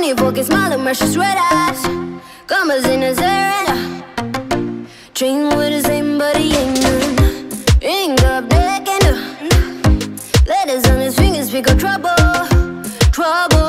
Funny pocket smile and precious red eyes. Commas in his hair and train with the same but he ain't none. Ring up deck and letters on his fingers speak of trouble, trouble.